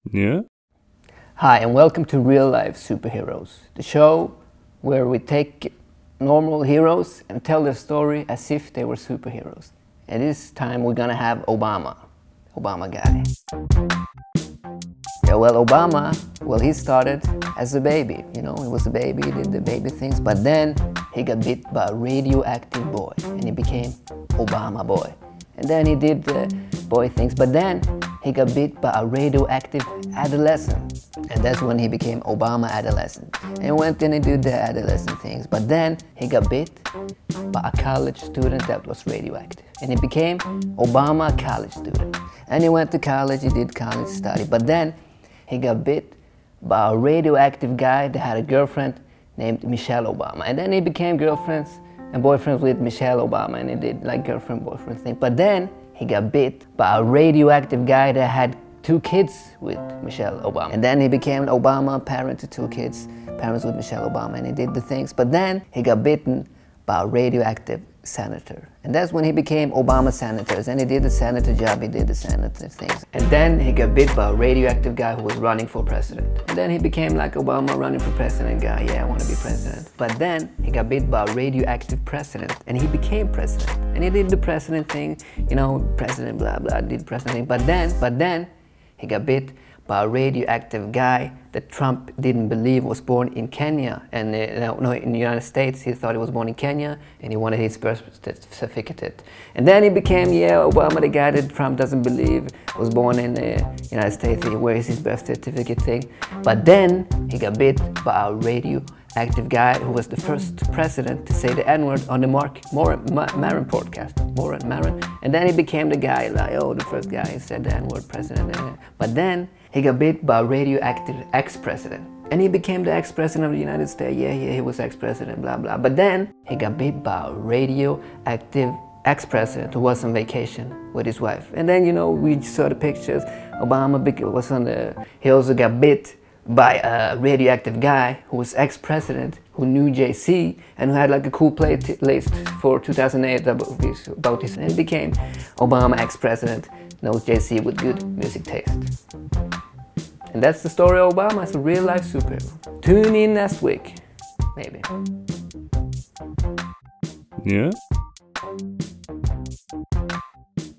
Yeah. Hi, and welcome to Real Life Superheroes, the show where we take normal heroes and tell their story as if they were superheroes. And this time we're gonna have Obama guy. Yeah, well, Obama, he started as a baby, you know, he was a baby, he did the baby things, but then he got bit by a radioactive boy and he became Obama boy. And then he did the boy things, but then he got bit by a radioactive adolescent. And that's when he became Obama adolescent. And he went in and did the adolescent things, but then he got bit by a college student that was radioactive. And he became Obama college student. And he went to college, he did college study, but then he got bit by a radioactive guy that had a girlfriend named Michelle Obama. And then he became girlfriends and boyfriends with Michelle Obama, and he did like girlfriend-boyfriend thing. But then he got bit by a radioactive guy that had 2 kids with Michelle Obama. And then he became Obama, parent to 2 kids, parents with Michelle Obama, and he did the things. But then he got bitten by a radioactive senator. And that's when he became Obama senator. And he did the senator job, he did the senator things. And then he got bit by a radioactive guy who was running for president. And then he became like Obama running for president guy, yeah, I want to be president. But then he got bit by a radioactive president and he became president. And he did the president thing, you know, president blah blah, did president thing. But then he got bit by a radioactive guy that Trump didn't believe was born in Kenya. And no, in the United States, he thought he was born in Kenya and he wanted his birth certificate. And then he became, yeah, Obama, the guy that Trump doesn't believe was born in the United States. Where is his birth certificate thing? But then he got bit by a radioactive guy who was the first president to say the N-word on the Maron podcast. Maron. And then he became the guy, like, oh, the first guy who said the N-word president. But then he got bit by a radioactive ex-president. And he became the ex-president of the United States. Yeah, he was ex-president, blah, blah. But then he got bit by a radioactive ex-president who was on vacation with his wife. And then, you know, we saw the pictures. Obama was on he also got bit by a radioactive guy who was ex-president, who knew JC and who had like a cool playlist for 2008 about this. And he became Obama ex-president, knows JC with good music taste. And that's the story of Obama as a real-life superhero. Tune in next week, maybe. Yeah.